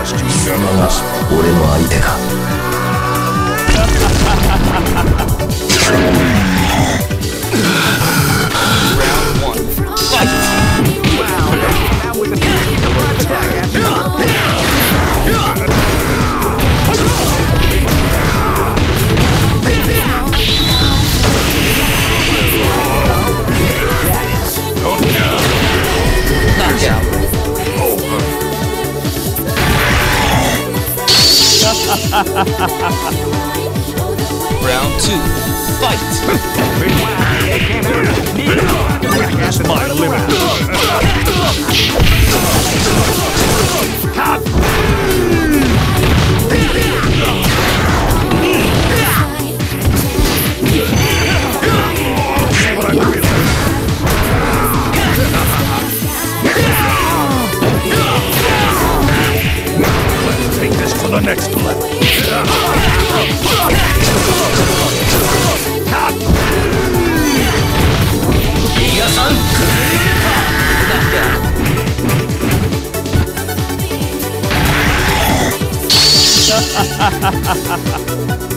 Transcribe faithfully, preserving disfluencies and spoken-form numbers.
貴様が俺の相手か。 Round two, fight! That's my limit. What I really Let's take this to the next level. Ha ha ha ha ha!